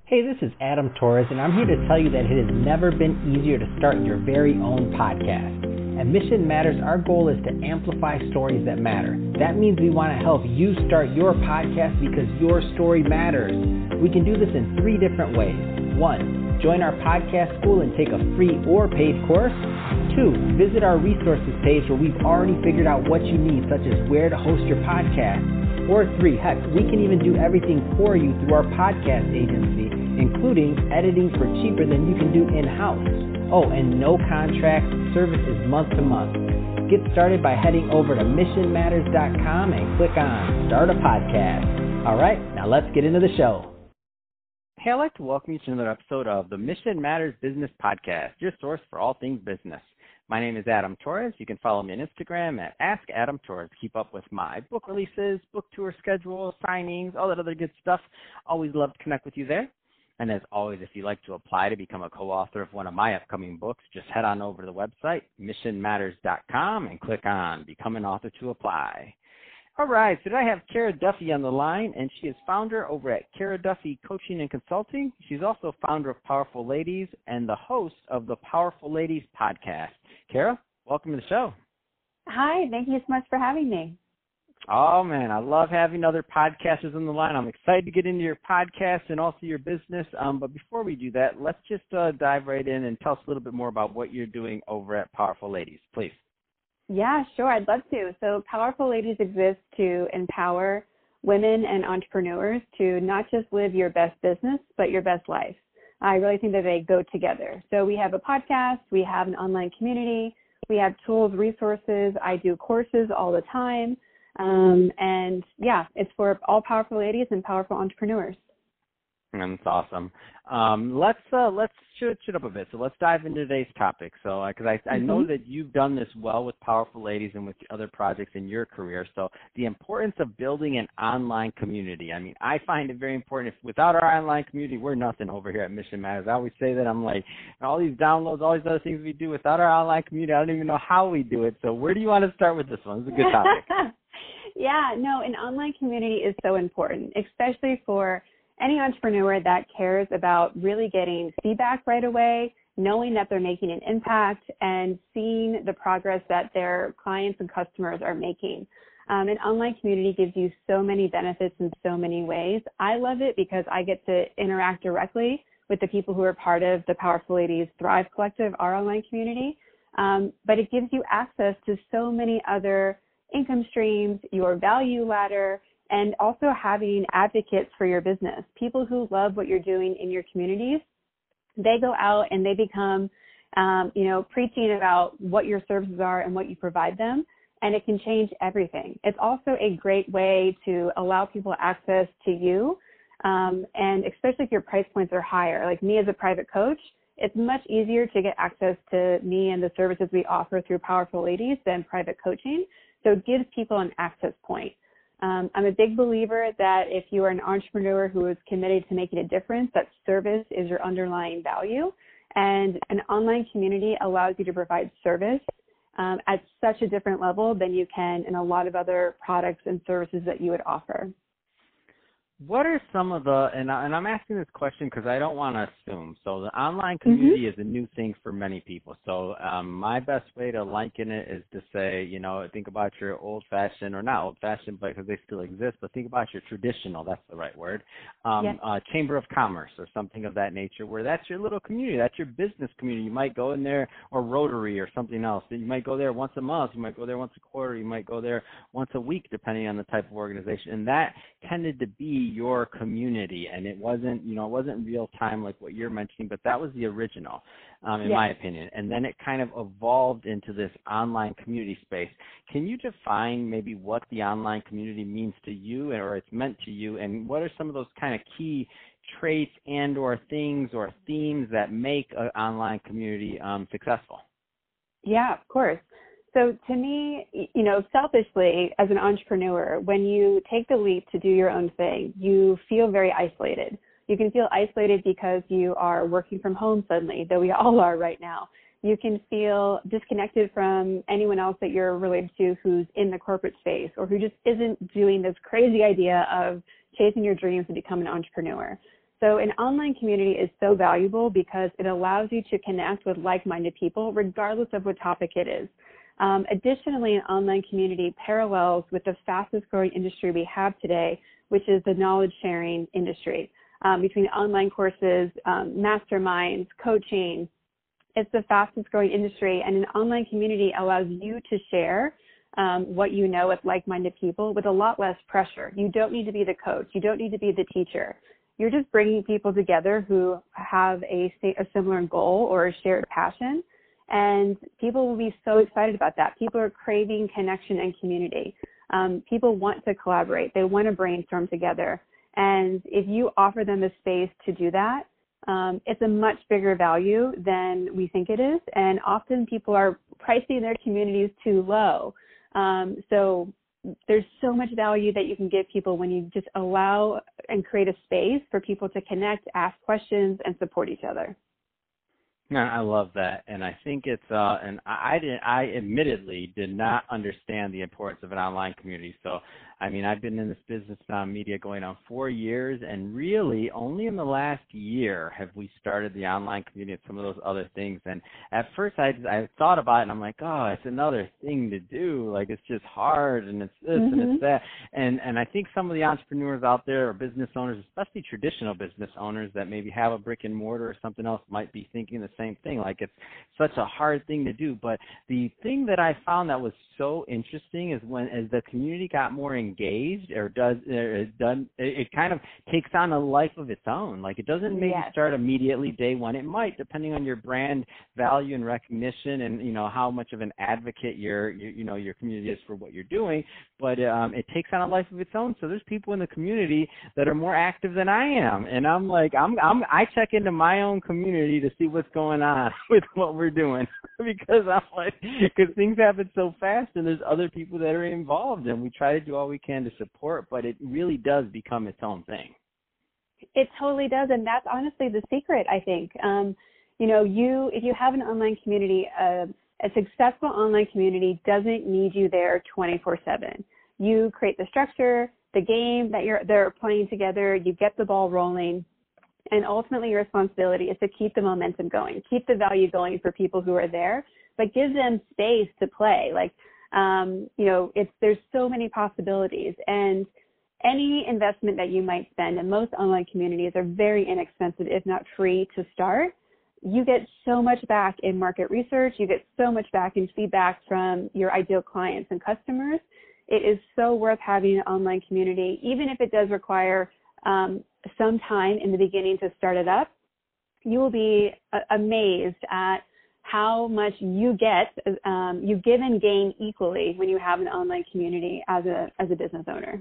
Hey, this is Adam Torres, and I'm here to tell you that it has never been easier to start your very own podcast. At Mission Matters, our goal is to amplify stories that matter. That means we want to help you start your podcast because your story matters. We can do this in 3 different ways. 1, join our podcast school and take a free or paid course. 2, visit our resources page where we've already figured out what you need, such as where to host your podcast. Or 3, heck, we can even do everything for you through our podcast agency, including editing for cheaper than you can do in-house. Oh, and no contract, service is month to month. Get started by heading over to missionmatters.com and click on Start a Podcast. All right, now let's get into the show. Hey, I'd like to welcome you to another episode of the Mission Matters Business Podcast, your source for all things business. My name is Adam Torres. You can follow me on Instagram at AskAdamTorres. Keep up with my book releases, book tour schedule, signings, all that other good stuff. Always love to connect with you there. And as always, if you'd like to apply to become a co-author of one of my upcoming books, just head on over to the website, missionmatters.com, and click on Become an Author to apply. All right, so today I have Kara Duffy on the line, and she is founder over at Kara Duffy Coaching and Consulting. She's also founder of Powerful Ladies and the host of the Powerful Ladies podcast. Kara, welcome to the show. Hi, thank you so much for having me. Oh, man, I love having other podcasters on the line. I'm excited to get into your podcast and also your business. But before we do that, let's just dive right in and tell us a little bit more about what you're doing over at Powerful Ladies, please. Yeah, sure, I'd love to. So Powerful Ladies exists to empower women and entrepreneurs to not just live your best business, but your best life. I really think that they go together. So we have a podcast, we have an online community, we have tools, resources. I do courses all the time. And yeah, it's for all powerful ladies and powerful entrepreneurs. That's awesome. Let's shoot up a bit. So let's dive into today's topic. So, because I know that you've done this well with Powerful Ladies and with other projects in your career. So the importance of building an online community. I mean, I find it very important. If without our online community, we're nothing over here at Mission Matters. I always say that. I'm like, all these downloads, all these other things we do without our online community, I don't even know how we do it. So where do you want to start with this one? It's a good topic. Yeah, no, an online community is so important, especially for any entrepreneur that cares about really getting feedback right away, knowing that they're making an impact, and seeing the progress that their clients and customers are making. An online community gives you so many benefits in so many ways. I love it because I get to interact directly with the people who are part of the Powerful Ladies Thrive Collective, our online community. But it gives you access to so many other income streams, your value ladder, and also having advocates for your business, people who love what you're doing in your communities. They go out and they become, preaching about what your services are and what you provide them, and it can change everything. It's also a great way to allow people access to you, and especially if your price points are higher. Like me as a private coach, it's much easier to get access to me and the services we offer through Powerful Ladies than private coaching. So it gives people an access point. I'm a big believer that if you are an entrepreneur who is committed to making a difference, that service is your underlying value. And an online community allows you to provide service at such a different level than you can in a lot of other products and services that you would offer. What are some of the, and I'm asking this question because I don't want to assume. So the online community is a new thing for many people. So my best way to liken it is to say, think about your old-fashioned, or not old-fashioned, but because they still exist, but think about your traditional, that's the right word, Chamber of Commerce or something of that nature, where that's your little community, that's your business community. You might go in there, or Rotary or something else. You might go there once a month. You might go there once a quarter. You might go there once a week, depending on the type of organization. And that tended to be your community, and it wasn't real time like what you're mentioning, but that was the original, in my opinion. And then it kind of evolved into this online community space. Can you define maybe what the online community means to you, or it's meant to you, and what are some of those kind of key traits and or things or themes that make an online community successful? Yeah, of course. So to me, selfishly, as an entrepreneur, when you take the leap to do your own thing, you feel very isolated. You can feel isolated because you are working from home suddenly, though we all are right now. You can feel disconnected from anyone else that you're related to who's in the corporate space or who just isn't doing this crazy idea of chasing your dreams to become an entrepreneur. So an online community is so valuable because it allows you to connect with like-minded people regardless of what topic it is. Additionally, an online community parallels with the fastest growing industry we have today, which is the knowledge sharing industry. Between online courses, masterminds, coaching, it's the fastest growing industry, and an online community allows you to share what you know with like-minded people with a lot less pressure. You don't need to be the coach. You don't need to be the teacher. You're just bringing people together who have a similar goal or a shared passion, and people will be so excited about that. People are craving connection and community. People want to collaborate. They want to brainstorm together. And if you offer them a space to do that, it's a much bigger value than we think it is. And often people are pricing their communities too low. So there's so much value that you can give people when you just allow and create a space for people to connect, ask questions, and support each other. No, I love that, and I think it's and I admittedly did not understand the importance of an online community. So, I mean, I've been in this business media going on 4 years, and really only in the last year have we started the online community and some of those other things. And at first, I thought about it, and I'm like, oh, it's another thing to do. Like, it's just hard, and it's this and it's that. And I think some of the entrepreneurs out there or business owners, especially traditional business owners that maybe have a brick and mortar or something else, might be thinking the same thing. Like, it's such a hard thing to do. But the thing that I found that was so interesting is as the community got more engaged it kind of takes on a life of its own. Like, it doesn't maybe start immediately day one. It might, depending on your brand value and recognition and, you know, how much of an advocate your community is for what you're doing. But it takes on a life of its own. So there's people in the community that are more active than I am. And I'm like, I check into my own community to see what's going on with what we're doing because things happen so fast and there's other people that are involved, and we try to do all we can to support, but it really does become its own thing. It totally does, and that's honestly the secret, I think. If you have an online community, a successful online community doesn't need you there 24/7. You create the structure, the game that they're playing together, you get the ball rolling, and ultimately your responsibility is to keep the momentum going, keep the value going for people who are there, but give them space to play. Like, there's so many possibilities, and any investment that you might spend, and most online communities are very inexpensive, if not free to start. You get so much back in market research. You get so much back in feedback from your ideal clients and customers. It is so worth having an online community, even if it does require some time in the beginning to start it up. You will be amazed at how much you get, you give and gain equally when you have an online community as a business owner.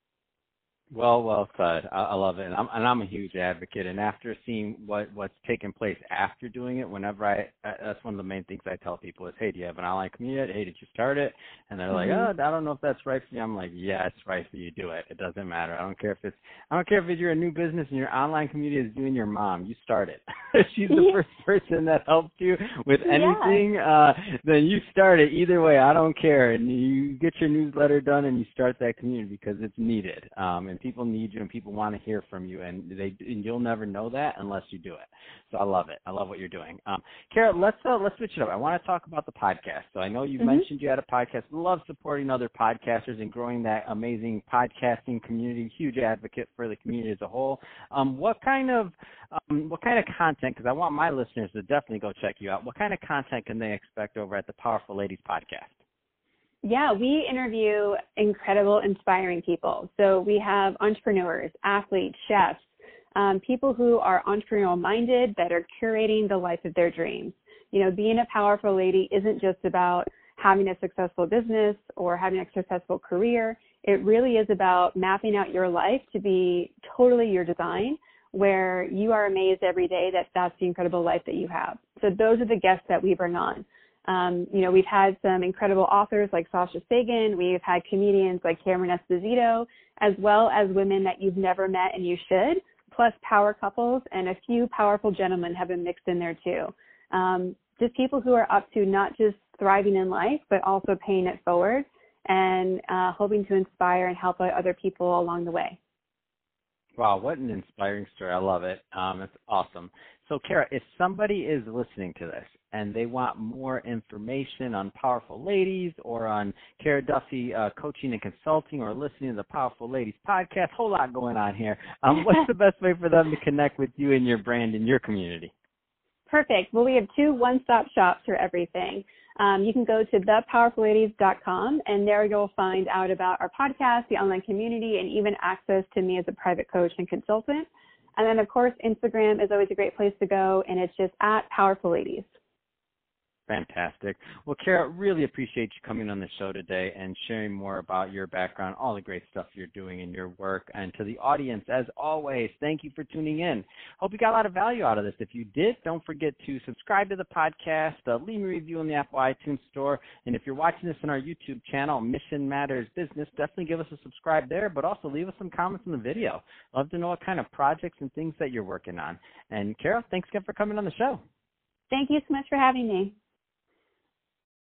Well said. I love it, and I'm a huge advocate. And after seeing what's taken place after doing it, whenever that's one of the main things I tell people is, hey, do you have an online community? Hey, did you start it? And they're like, oh, I don't know if that's right for you. I'm like, yeah, it's right for you. Do it. It doesn't matter. I don't care if you're a new business and your online community is doing your mom. You start it. She's the first person that helped you with anything. Then you start it. Either way, I don't care. And you get your newsletter done and you start that community because it's needed. And people need you and people want to hear from you, and you'll never know that unless you do it. So I love it. I love what you're doing. Kara, let's switch it up. I want to talk about the podcast. So I know you mentioned you had a podcast. Love supporting other podcasters and growing that amazing podcasting community. Huge advocate for the community as a whole. What kind of content? Because I want my listeners to definitely go check you out. What kind of content can they expect over at the Powerful Ladies podcast? Yeah, we interview incredible, inspiring people. So we have entrepreneurs, athletes, chefs, people who are entrepreneurial minded that are curating the life of their dreams. You know, being a powerful lady isn't just about having a successful business or having a successful career. It really is about mapping out your life to be totally your design, where you are amazed every day that that's the incredible life that you have. So those are the guests that we bring on. We've had some incredible authors like Sasha Sagan. We've had comedians like Cameron Esposito, as well as women that you've never met and you should, plus power couples, and a few powerful gentlemen have been mixed in there too. Just people who are up to not just thriving in life, but also paying it forward and hoping to inspire and help other people along the way. Wow, what an inspiring story. I love it. It's awesome. So, Kara, if somebody is listening to this and they want more information on Powerful Ladies or on Kara Duffy coaching and consulting or listening to the Powerful Ladies podcast, whole lot going on here, what's the best way for them to connect with you and your brand and your community? Perfect. Well, we have 2 one-stop shops for everything. You can go to thepowerfulladies.com, and there you'll find out about our podcast, the online community, and even access to me as a private coach and consultant. And then, of course, Instagram is always a great place to go, and it's just @PowerfulLadies. Fantastic. Well, Kara, really appreciate you coming on the show today and sharing more about your background, all the great stuff you're doing in your work. And to the audience, as always, thank you for tuning in. Hope you got a lot of value out of this. If you did, don't forget to subscribe to the podcast, leave me a review in the Apple iTunes store. And if you're watching this on our YouTube channel, Mission Matters Business, definitely give us a subscribe there, but also leave us some comments in the video. Love to know what kind of projects and things that you're working on. And Kara, thanks again for coming on the show. Thank you so much for having me.